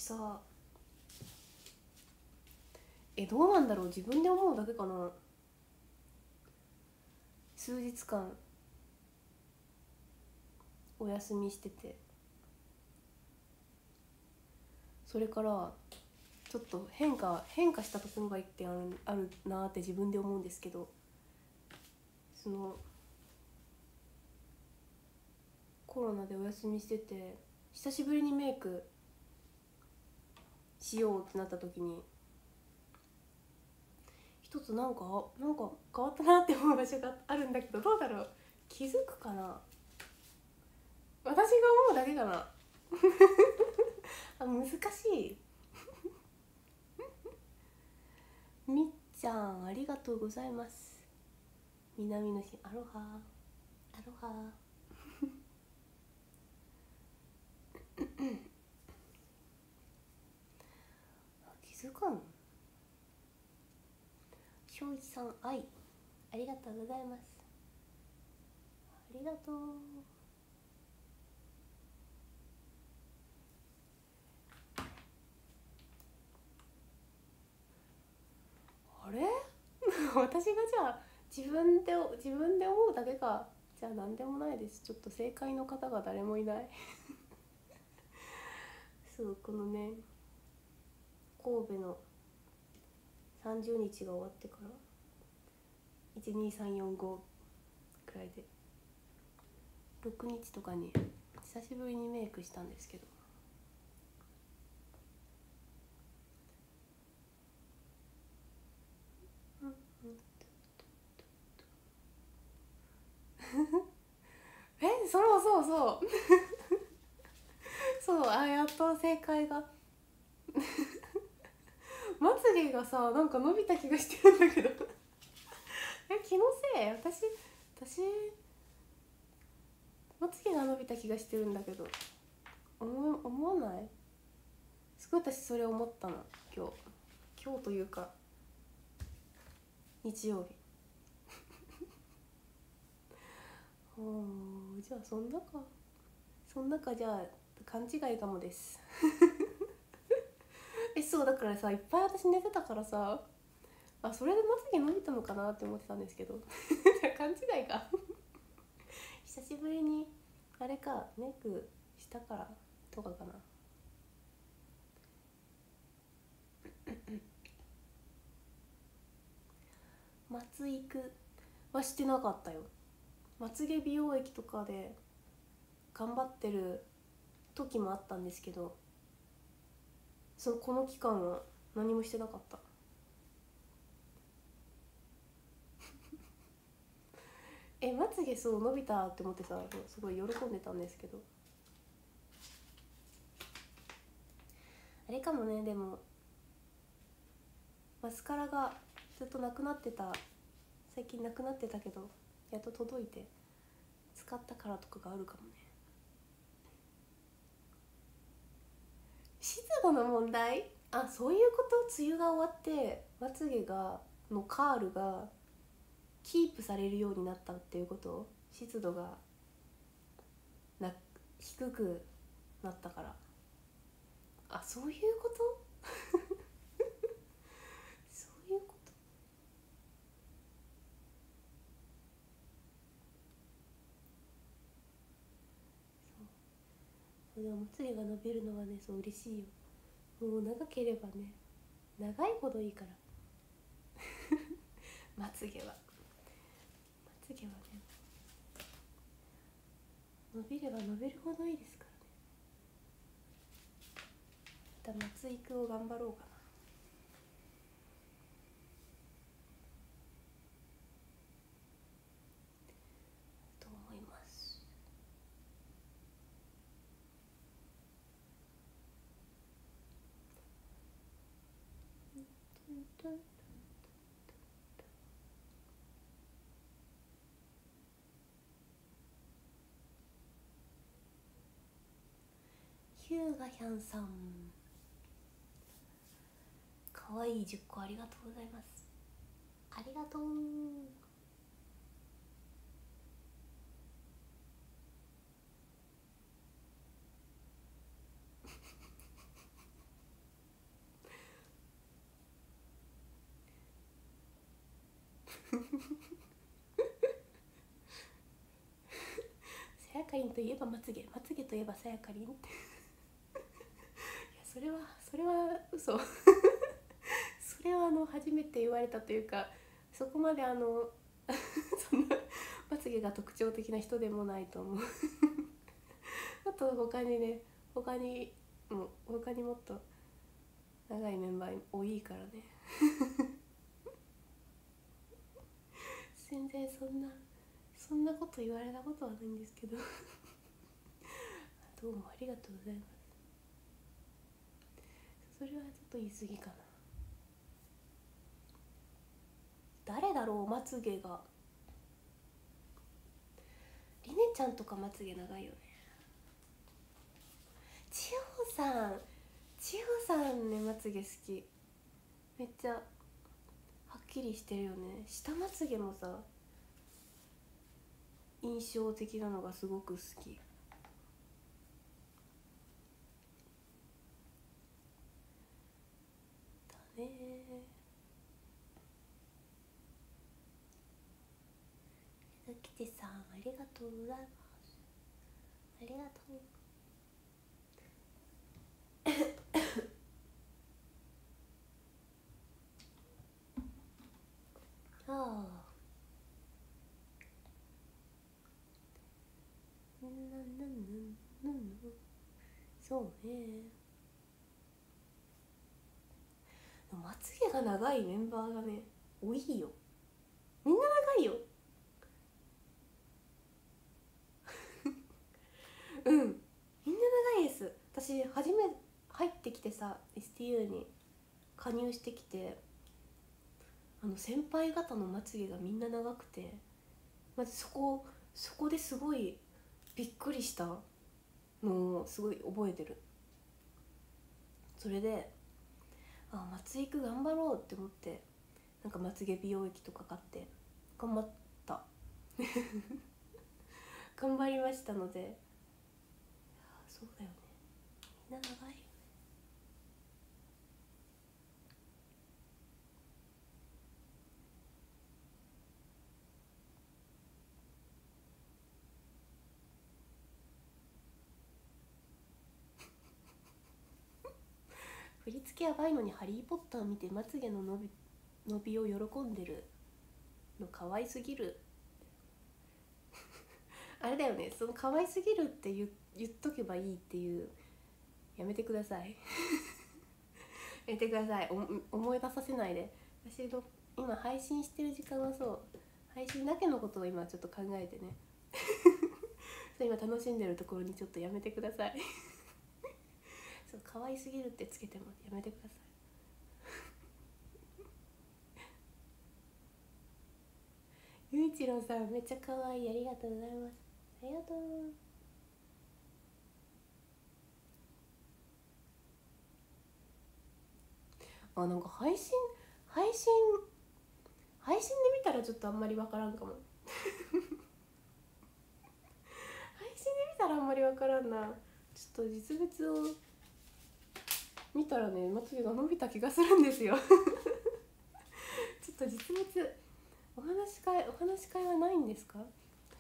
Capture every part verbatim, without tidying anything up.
さ、えどうなんだろう、自分で思うだけかな。数日間お休みしてて、それからちょっと変化変化したところが一点ある、あるなって自分で思うんですけど、そのコロナでお休みしてて久しぶりにメイクしようってなった時に、一つなんかなんか変わったなって思う場所があるんだけど、どうだろう、気づくかな、私が思うだけかなあ、難しいみっちゃんありがとうございます。南の日アロハアロハ気づかん。正一さん愛ありがとうございます。ありがとう。あれ私がじゃあ自分で自分で思うだけか。じゃあ何でもないです。ちょっと正解の方が誰もいないそう、このね神戸のさんじゅうにちが終わってからいちにさんよんごくらいでろくにちとかに久しぶりにメイクしたんですけど、え、そうそうそうそう、あ、やっと正解がまつげがさ、なんか伸びた気がしてるんだけどえ、気のせい？私私まつげが伸びた気がしてるんだけど、思思わない？すごい私それ思ったの、今日今日というか日曜日おー、じゃあそんなかそんなかじゃあ勘違いかもですえ、そうだからさ、いっぱい私寝てたからさ、あ、それでまつげ伸びたのかなって思ってたんですけど勘違いか久しぶりにあれか、メイクしたからとかかなまつ育はしてなかったよ。まつげ美容液とかで頑張ってる時もあったんですけど、そのこの期間は何もしてなかったえ、まつげそう伸びたって思ってさ、すごい喜んでたんですけど、あれかもね、でもマスカラがずっとなくなってた、最近なくなってたけどやっと届いて使ったからとかがあるかもね。湿度の問題、あ、そういうこと。梅雨が終わってまつげがのカールがキープされるようになったっていうこと。湿度がな低くなったから、あ、そういうことそういうこと。そうでもまつげが伸びるのはね、そう嬉しいよ。もう長ければね、長いほどいいからまつげはまつげはね、伸びれば伸びるほどいいですからね。またまつ育を頑張ろうかなと思います。ヒューガヒャンさん、かわいいじゅっこありがとうございます。ありがとうさやかりんといえばまつげ、まつげといえばさやかりんっていや、それはそれは嘘それはあの初めて言われたというか、そこまであのそんなまつげが特徴的な人でもないと思うあと他にね、他にもう他にもっと長いメンバー多いからね全然そんなそんなこと言われたことはないんですけどどうもありがとうございます。それはちょっと言い過ぎかな。誰だろう、まつげが。りねちゃんとかまつげ長いよね。千穂さん、千穂さんね、まつげ好き。めっちゃはっきりしてるよね。下まつげもさ、印象的なのがすごく好きだね。きてさん、ありがとうございます。ありがとうああ、なんなんなんなんなん、そうね。まつげが長いメンバーがね、多いよ。みんな長いようん、みんな長いです。私初め入ってきてさ、 エスティーユー に加入してきて、あの先輩方のまつげがみんな長くて、まずそこそこですごいびっくりしたのをすごい覚えてる。それで、あ、まつ育頑張ろうって思って、なんかまつげ美容液とか買って頑張った頑張りましたので、そうだよね、みんな長いよね。振り付けやばいのにハリーポッター見てまつげの伸び伸びを喜んでるの可愛すぎるあれだよね、その可愛すぎるって言 っ, 言っとけばいいっていう、やめてくださいやめてください。お思い出させないで。私の今配信してる時間はそう、配信だけのことを今ちょっと考えてねそう今楽しんでるところにちょっとやめてくださいそう、可愛すぎるってつけてもやめてくださいゆういちろうさんめっちゃ可愛い、ありがとうございます。ありがとう。あ、なんか配信配信配信で見たらちょっとあんまり分からんかも配信で見たらあんまり分からんな。ちょっと実物を見たらね、まつげが伸びた気がするんですよちょっと実物お話し会お話し会はないんですか直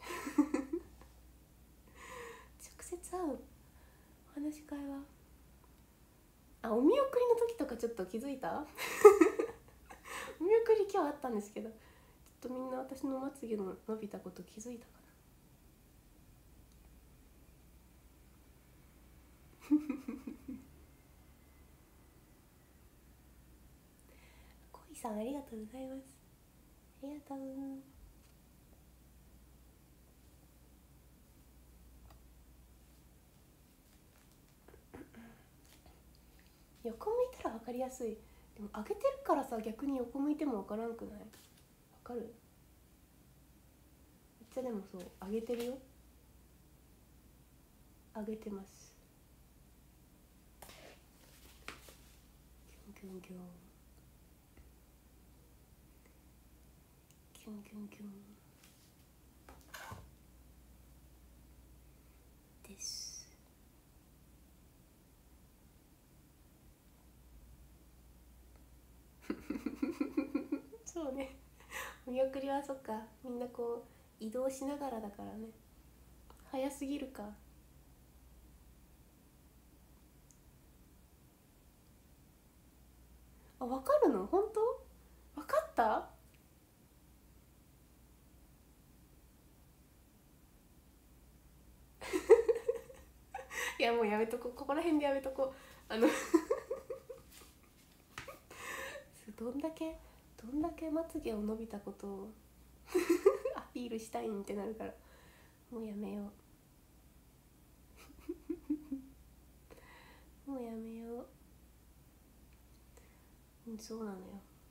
接会うお話し会は、あ、お見送りの時とかちょっと気づいたお見送り今日あったんですけど、ちょっとみんな私のまつげの伸びたこと気づいたかな恋さんありがとうございます。ありがとう。横向いたら分かりやすい。でも上げてるからさ、逆に横向いても分からんくない？分かる？めっちゃでもそう上げてるよ。上げてます。キュンキュンキュンキュンキュンキュンですそうね、 見送りはそっか、みんなこう移動しながらだからね。早すぎるか。あ、わかるの？本当？わかった？いやもうやめとこ、ここら辺でやめとこ。あのどんだけどんだけまつげを伸びたことをアピールしたいんってなるから、もうやめようもうやめよう。うん、そうなのよ。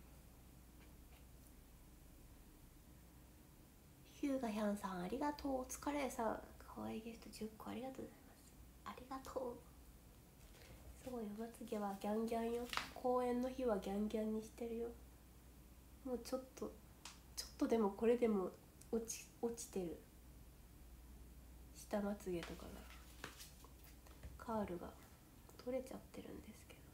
ヒューガヒャンさんありがとう。お疲れさん。かわいいゲストじゅっこありがとうございます。ありがとう。そうよ、まつげはギャンギャンよ。公演の日はギャンギャンにしてるよ。もうちょっとちょっとでもこれでも落ち落ちてる。下まつげとかがカールが取れちゃってるんですけどね。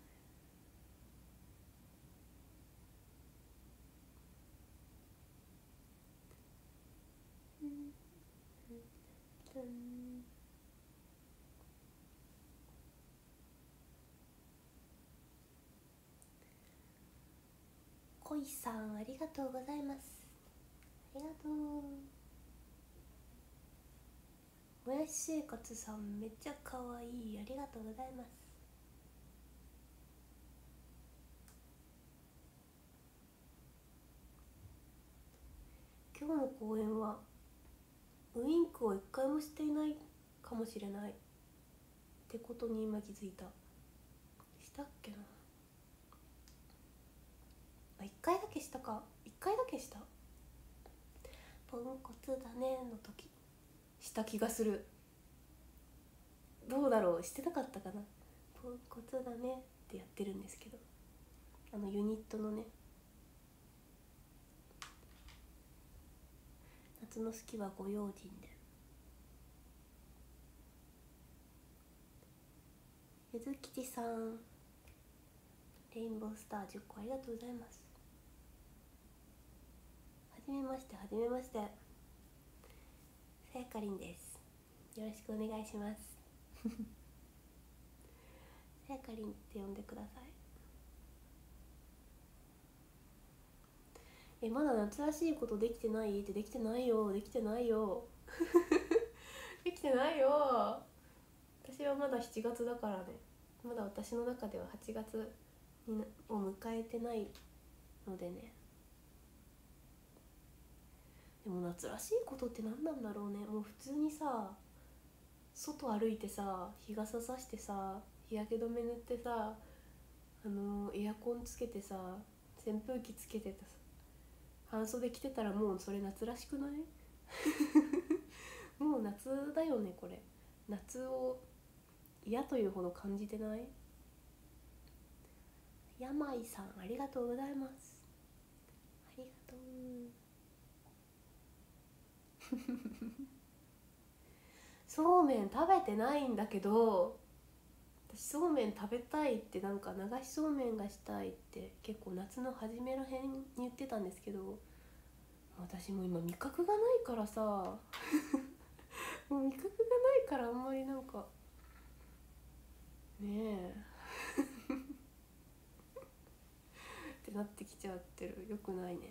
うんうんうん。恋さんありがとうございます。ありがとう。もやし生活さんめっちゃかわいい。ありがとうございます。今日の公演はウインクを一回もしていないかもしれないってことに今気づいた。したっけな。あ、一回だけしたか。一回だけした。ポンコツだねの時した気がする。どうだろう、してなかったかな。ポンコツだねってやってるんですけど、あのユニットのね、夏の好きはご用心で。ゆずきちさんレインボースターじゅっこありがとうございます。はじめまして。はじめまして。さやかりんです。よろしくお願いしますさやかりんって呼んでください。え、まだ夏らしいことできてないって。できてないよ、できてないよできてないよ。私はまだしちがつだからね。まだ私の中でははちがつになを迎えてないのでね。でも夏らしいことって何なんだろうね。もう普通にさ、外歩いてさ、日傘さしてさ、日焼け止め塗ってさ、あのーエアコンつけてさ、扇風機つけてたさ、半袖着てたらもうそれ夏らしくない？もう夏だよねこれ。夏を嫌というほど感じてない？山井さんありがとうございます。ありがとうそうめん食べてないんだけど、私そうめん食べたいって、なんか流しそうめんがしたいって結構夏の初めらへんに言ってたんですけど、私も今味覚がないからさもう味覚がないからあんまりなんかねえってなってきちゃってる。よくないね、よ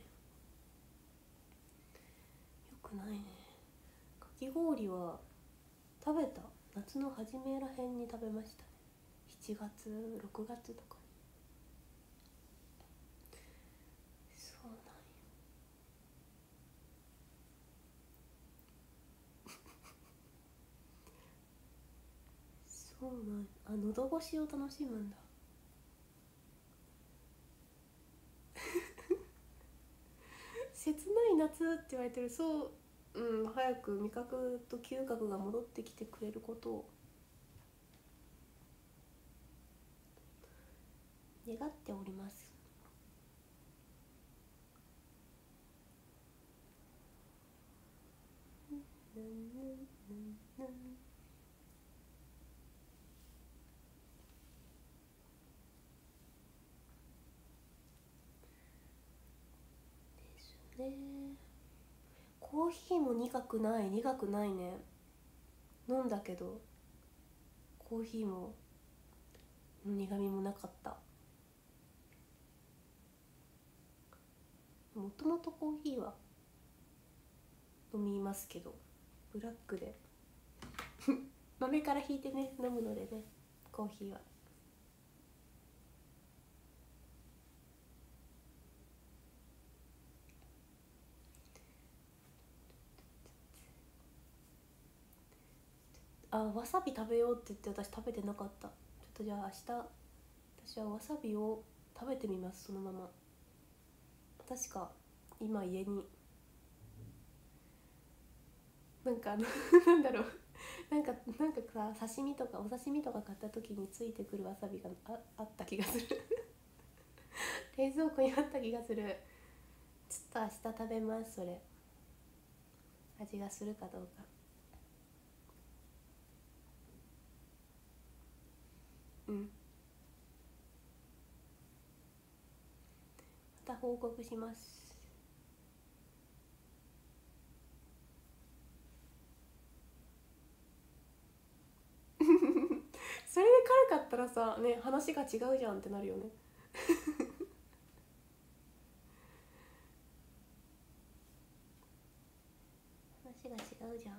くないね。かき氷は食べた。夏の初めらへんに食べましたね。しちがつろくがつとかに。そうなんよ。そうなんよ。あ、喉越しを楽しむんだ。切ない夏って言われてる。そう、うん、早く味覚と嗅覚が戻ってきてくれることを願っております。ぬんぬんぬんぬんですね。 コーヒーも苦くない、苦くないね。飲んだけどコーヒーも苦味もなかった。もともとコーヒーは飲みますけど、ブラックで豆からひいてね飲むのでね、コーヒーは。あ、わさび食べようって言って私食べてなかった。ちょっとじゃあ明日私はわさびを食べてみます、そのまま。確か今家になんかあのなんだろう、なんかなんかさ、刺身とかお刺身とか買った時についてくるわさびが あ, あった気がする冷蔵庫にあった気がする。ちょっと明日食べます、それ。味がするかどうか。うん、また報告しますそれで軽かったらさね、話が違うじゃんってなるよね話が違うじゃん。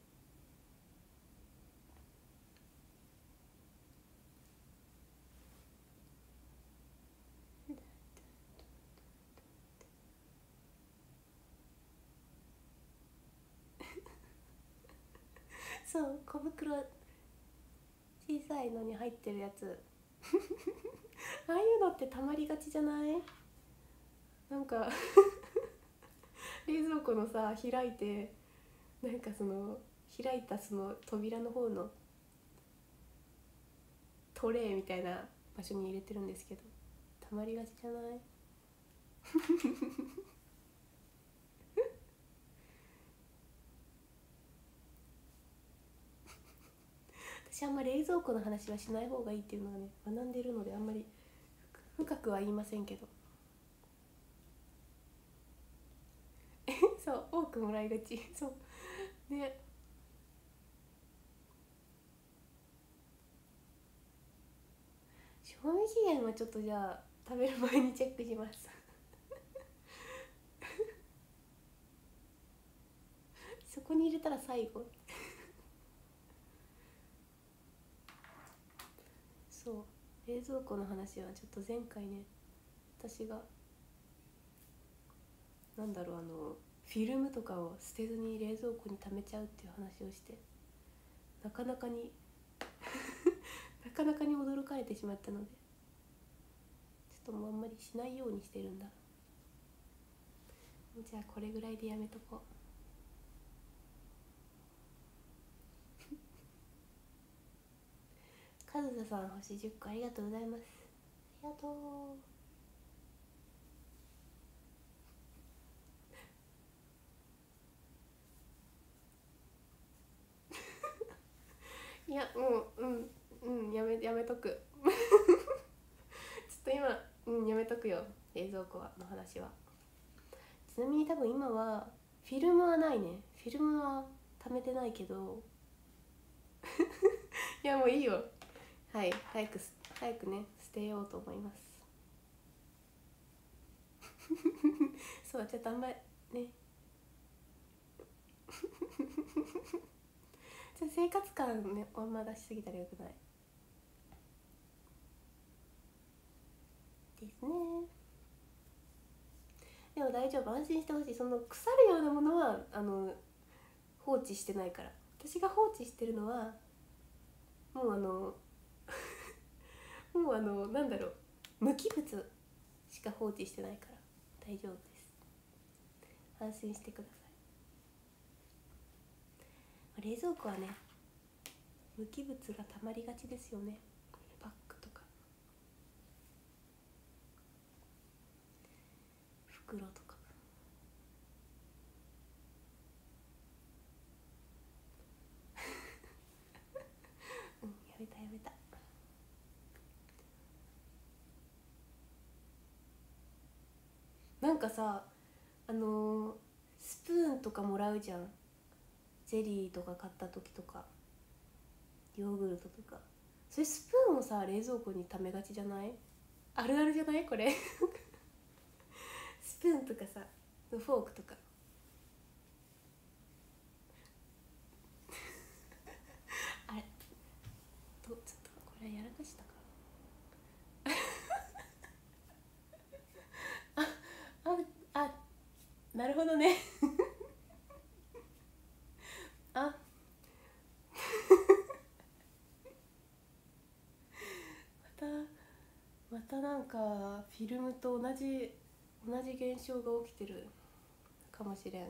そう小袋小さいのに入ってるやつああいうのってたまりがちじゃない？なんか冷蔵庫のさ開いて、なんかその開いたその扉の方のトレイみたいな場所に入れてるんですけど、たまりがちじゃない？私あんま冷蔵庫の話はしない方がいいっていうのはね学んでるので、あんまり深くは言いませんけどそう多くもらいがちそうね。賞味期限はちょっとじゃあ食べる前にチェックしますそこに入れたら最後そう冷蔵庫の話はちょっと前回ね、私がなんだろう、あのフィルムとかを捨てずに冷蔵庫に溜めちゃうっていう話をして、なかなかになかなかに驚かれてしまったので、ちょっともうあんまりしないようにしてるんだ。じゃあこれぐらいでやめとこう。カズサさん星じゅっこありがとうございます。ありがとう。いやもううんうんやめやめとくちょっと今うんやめとくよ、冷蔵庫はの話は。ちなみに多分今はフィルムはないね。フィルムは貯めてないけどいやもういいよ、はい早く早くね捨てようと思いますそうちょっとあんまりねちょ生活感ねあんま出しすぎたらよくないですね。でも大丈夫、安心してほしい。その腐るようなものはあの放置してないから。私が放置してるのはもうあのもうあのなんだろう、無機物しか放置してないから大丈夫です。安心してください。冷蔵庫はね無機物がたまりがちですよね。バッグとか袋とかうんやめたやめた。なんかさあのースプーンとかもらうじゃん、ゼリーとか買った時とかヨーグルトとか。それスプーンをさ冷蔵庫に溜めがちじゃない？あるあるじゃないこれスプーンとかさフォークとかあれとちょっとこれやらかしたかああなるほどねあまたまたなんかフィルムと同じ同じ現象が起きてるかもしれん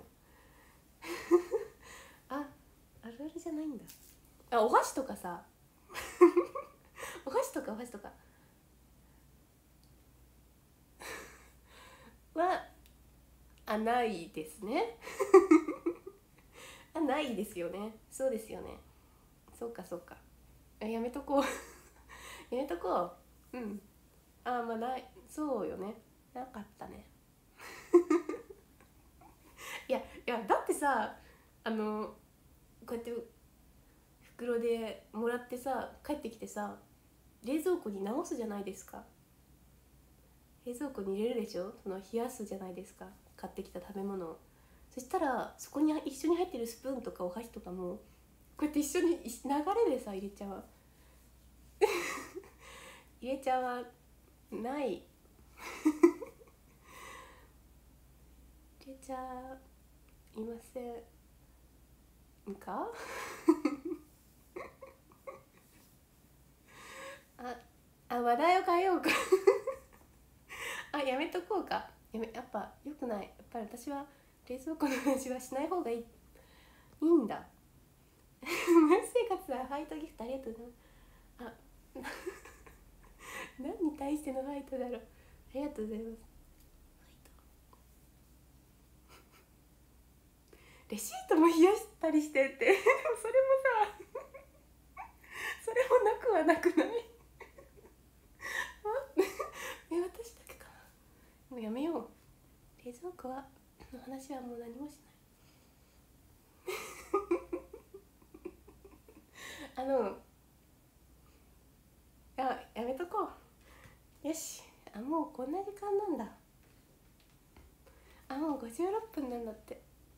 あ、あるあるじゃないんだ。あ、お箸とかさお箸とかお箸とかはあないですねあないですよね。そうですよね。そうかそうか。あやめとこうやめとこう。うん。あまあないそうよね。なかったねいやいやだってさあのこうやって袋でもらってさ帰ってきてさ冷蔵庫に直すじゃないですか。冷蔵庫に入れるでしょ、その冷やすじゃないですか、買ってきた食べ物を。そしたらそこに一緒に入ってるスプーンとかお箸とかもこうやって一緒に流れでさ入れちゃう入れちゃわない入れちゃいませんかああ話題を変えようかあやめとこうか。やめやっぱ良くない。やっぱり私は冷蔵庫の話はしない方がいいいいんだ生活はファイトギフトありがとうございます。あ何に対してのファイトだろう。ありがとうございます。ファイトレシートも冷やしたりしてってでもそれもさそれもなくはなくないえ私だけかな。もうやめよう。冷蔵庫はの話はもう何もしないあのあやめとこう。よし、あもうこんな時間なんだ。あもうごじゅうろっぷんなんだって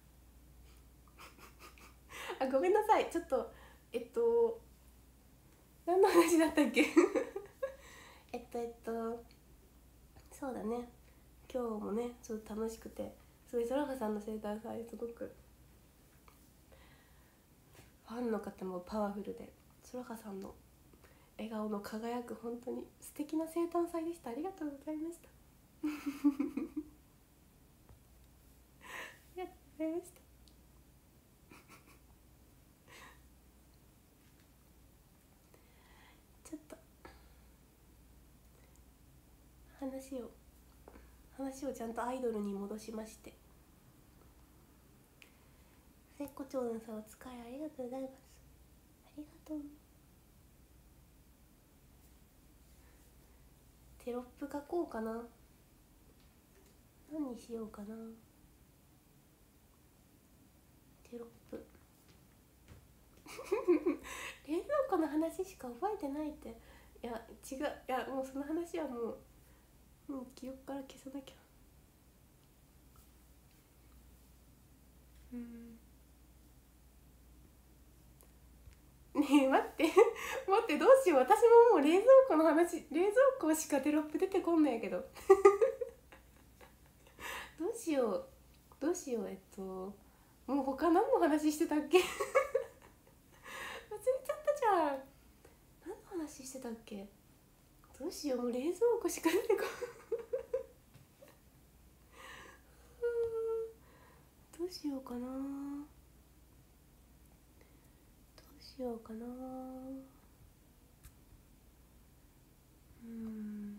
あごめんなさい。ちょっとえっと何の話だったっけえっとえっとそうだね、今日もねちょっと楽しくて、すごい空葉さんの生誕祭すごくファンの方もパワフルで、空葉さんの笑顔の輝く本当に素敵な生誕祭でした。ありがとうございましたありがとうございましたちょっと話を話をちゃんとアイドルに戻しまして、絶好調のさお使いありがとうございます。ありがとう。テロップ書こうかな。何にしようかな。テロップ冷蔵庫の話しか覚えてないって。いや違う、いやもうその話はもう、うん、記憶から消さなきゃ。うんねえ待って待ってどうしよう。私ももう冷蔵庫の話、冷蔵庫しかテロップ出てこんないけどどうしようどうしよう。えっともう他何の話してたっけ忘れちゃったじゃん。何の話してたっけ。どうしよう、もう冷蔵庫しか出てこどうしようかなどうしようかな。うん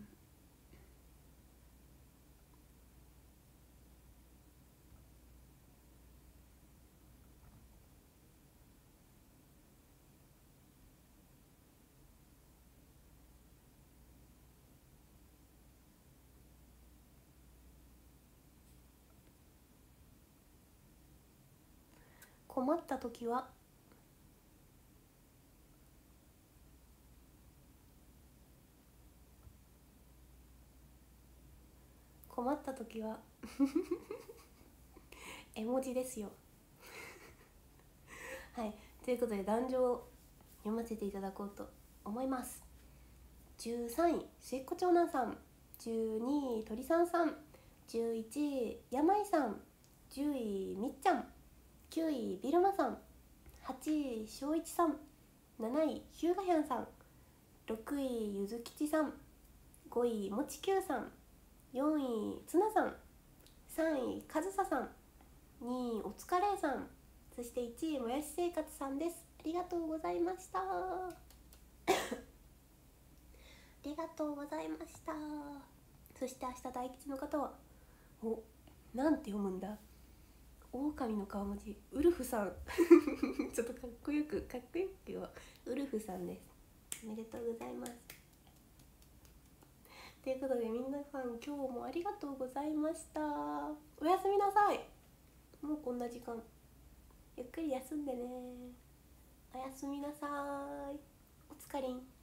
困った時は困った時は絵文字ですよはい、ということで壇上を読ませていただこうと思います。じゅうさんい末っ子長男さん、じゅうにい鳥さんさん、じゅういちい山井さん、じゅういみっちゃん、きゅういビルマさん、はちい翔一さん、なないヒューガヒャンさん、ろくいゆずきちさん、ごいもちきゅうさん、よんいつなさん、さんいかずささん、にいおつかれいさん、そしていちいもやし生活さんです。ありがとうございましたありがとうございました。そして明日大吉の方は、お、なんて読むんだ、狼の顔文字、ウルフさんちょっとかっこよくかっこよくよ、ウルフさんです。おめでとうございます。ということで皆さん今日もありがとうございました。おやすみなさい。もうこんな時間、ゆっくり休んでね。おやすみなさい。おつかりん。